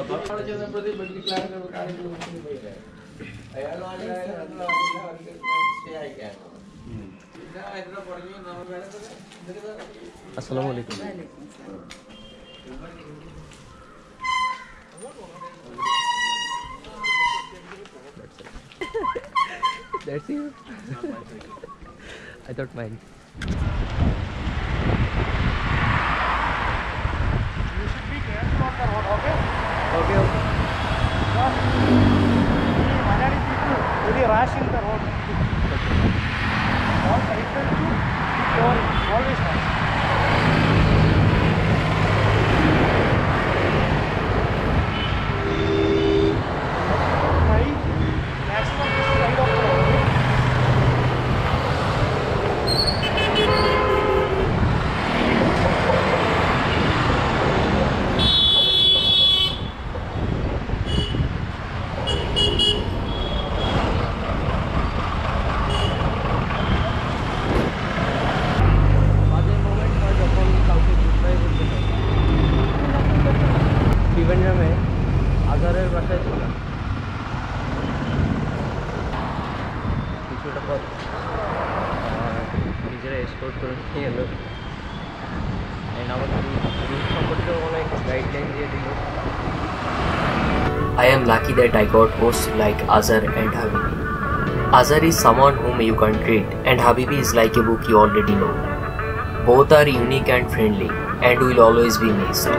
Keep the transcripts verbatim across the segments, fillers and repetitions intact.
Assalamu alaikum. That's you. I thought mine. You should be careful on the road, okay? Okay, okay. Because Malayali people very rash in the road. All cycle to always rash. আজহারের বাসায় ছিলাম কিছুটা পথ নিজেরা explore করে নিয়ে এলো আমাদের root সম্পর্কেও অনেক গাইডলাইন দিয়ে দিল I am lucky that I got hosts like Azhar and Habibi. Azhar is someone whom you can treat and Habibi is like a book you already know. Both are unique and friendly and will always be missed.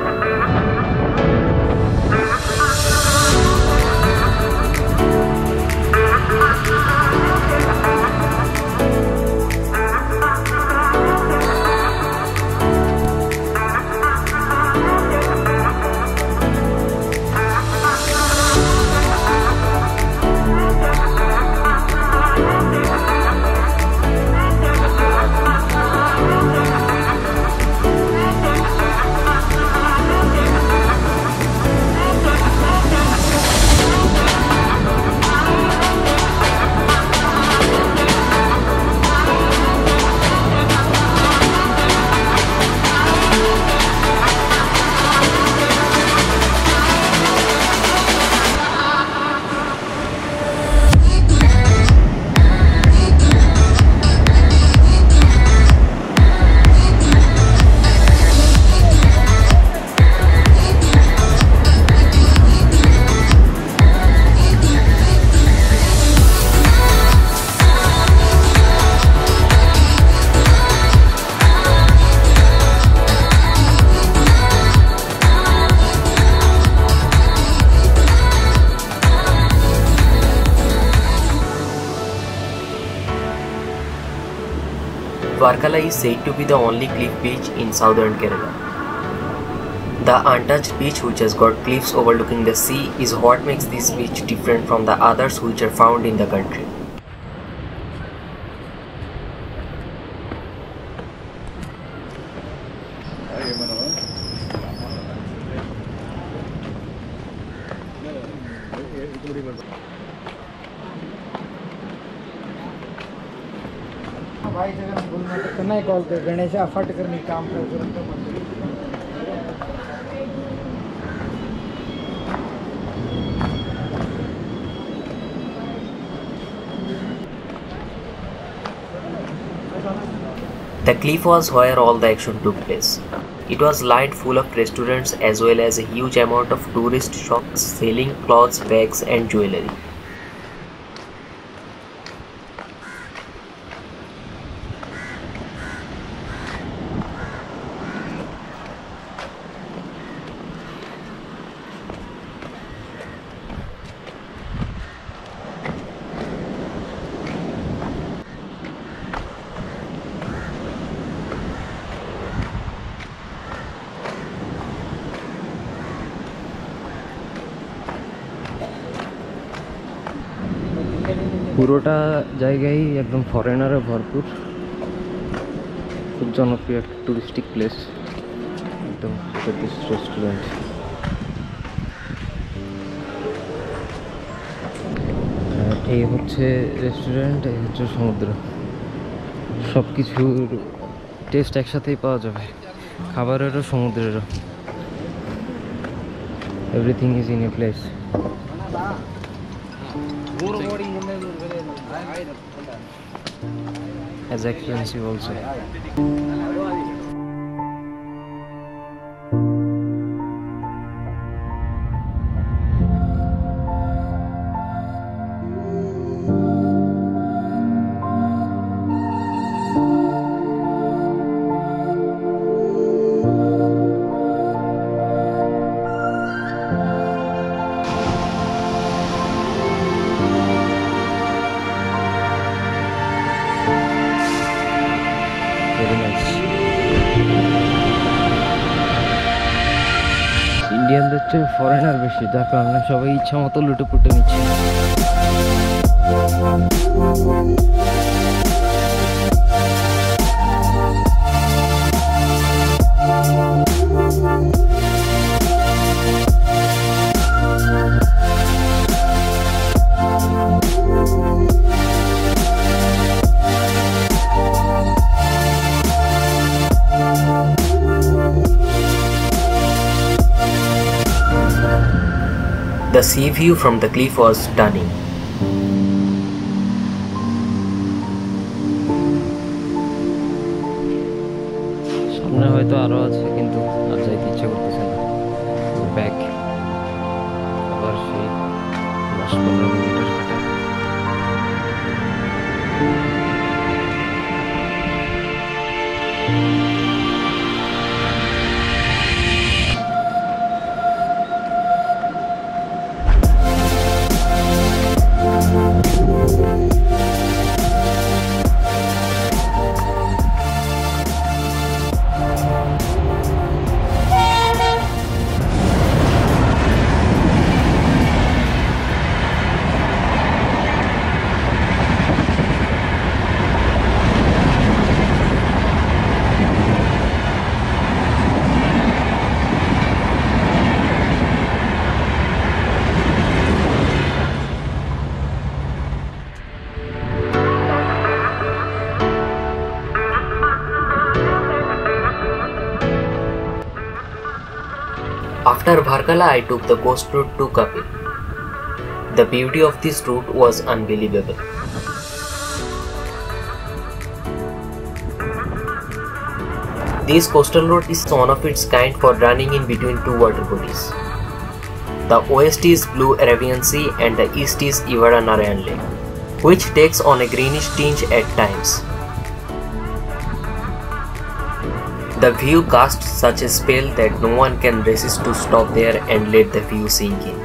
Varkala is said to be the only cliff beach in southern Kerala. The untouched beach, which has got cliffs overlooking the sea, is what makes this beach different from the others which are found in the country. भाई जगह बोलना तो करना ही call कर Ganesh effort करने काम कर The cliff was where all the action took place. It was lined full of restaurants as well as a huge amount of tourist shops selling clothes, bags and jewellery. পুরোটা জায়গায় একদম ফরেনারে ভরপুর খুব জনপ্রিয় একটা টুরিস্টিক প্লেস একদম restaurant এই হচ্ছে রেস্টুরেন্ট এই হচ্ছে সমুদ্র সব কিছুর টেস্ট একসাথেই পাওয়া যাবে খাবারেরও সমুদ্রেরও Everything is in a place. As expensive also. ইন্ডিয়ানদের চেয়ে ফরেনার বেশি, যার কারণে সবাই ইচ্ছা মতো লুটে পুটে নিচ্ছে। The sea view from the cliff was stunning. সামনে হয়তো আরো আছে, কিন্তু আর যাইতে ইচ্ছা করতেছে না। ব্যাক আবার সেই দশ পনেরো মিনিটের হাঁটা। After Varkala, I took the coast route to Kappil. The beauty of this route was unbelievable. This coastal road is one of its kind for running in between two water bodies. The west is blue Arabian Sea and the east is Edava Narayana Lake, which takes on a greenish tinge at times. The view casts such a spell that no one can resist to stop there and let the view sink in.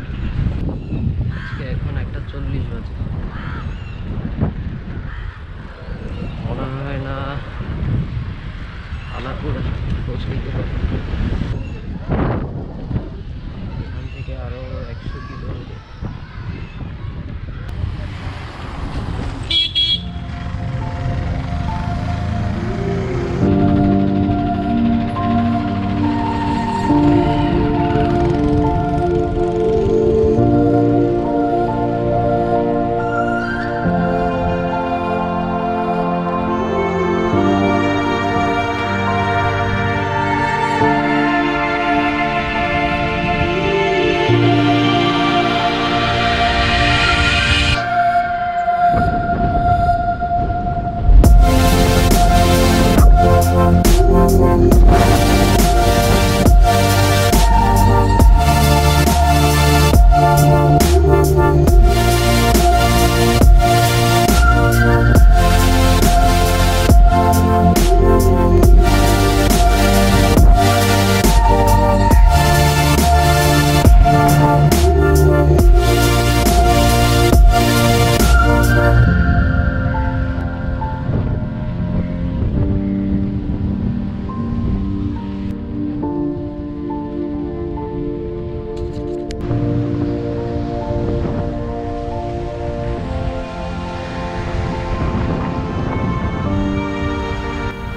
এখন একটা চল্লিশ বাজে।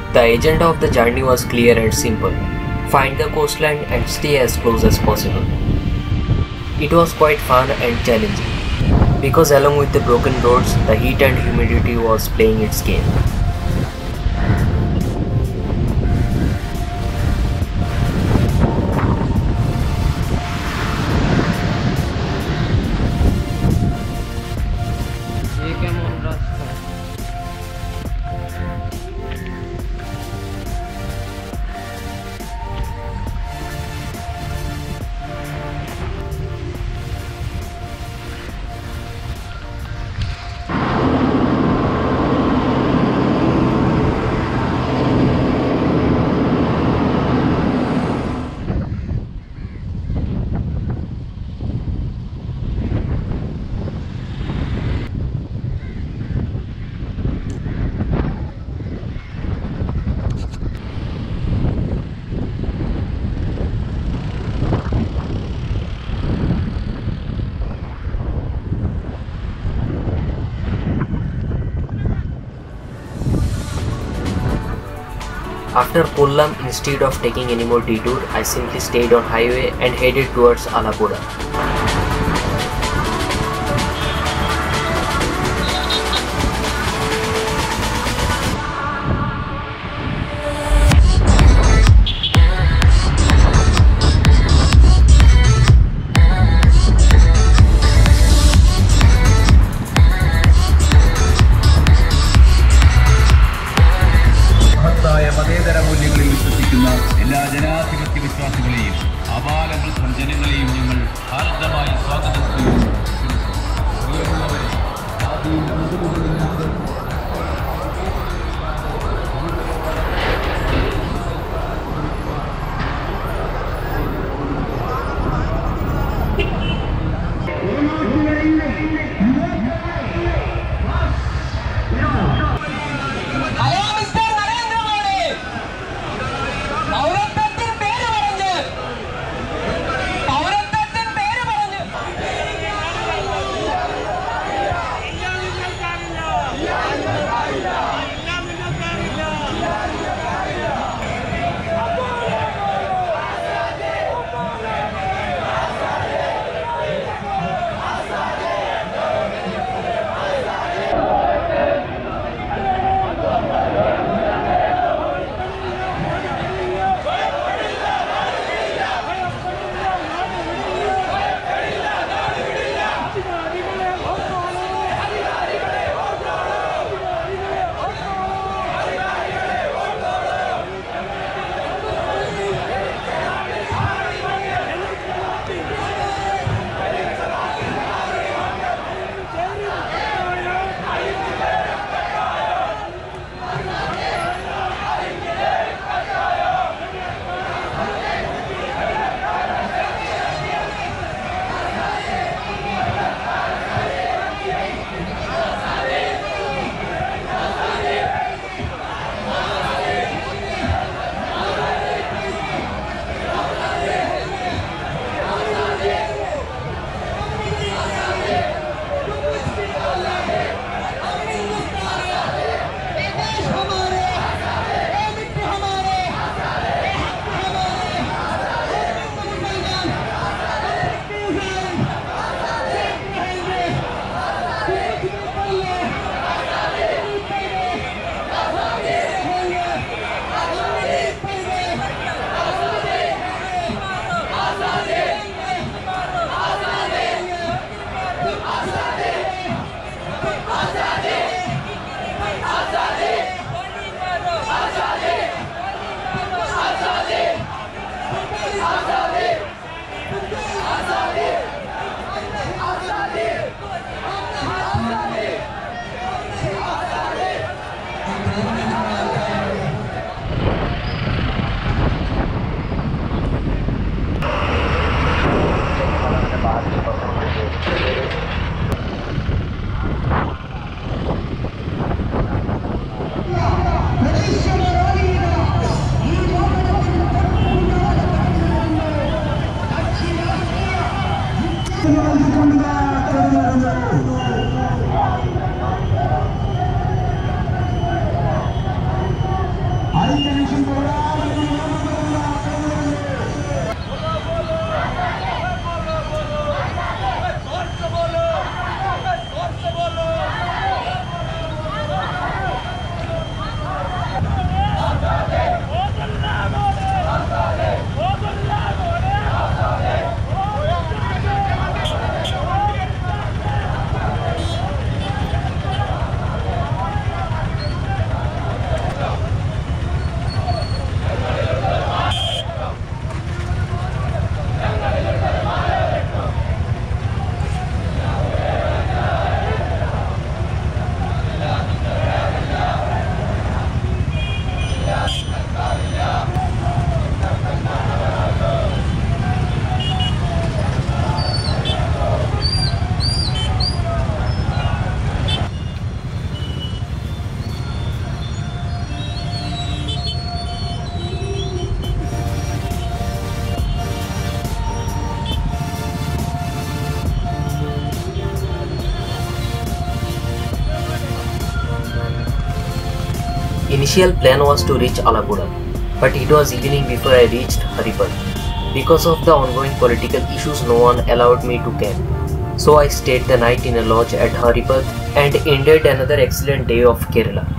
The agenda of the journey was clear and simple. Find the coastline and stay as close as possible. It was quite fun and challenging, because along with the broken roads, the heat and humidity was playing its game. After Kollam, instead of taking any more detour, I simply stayed on highway and headed towards Alapura. എല്ലാ ജനാധിപത്യ വിശ്വാസികളെയും അപാലങ്ങൾ ജനങ്ങളെയും ഞങ്ങൾ ഹാർദമായി സ്വാഗതം ചെയ്യുന്നു. Yeah. initial plan was to reach Alapura, but it was evening before I reached Haripur. Because of the ongoing political issues, no one allowed me to camp. So I stayed the night in a lodge at Haripur and ended another excellent day of Kerala.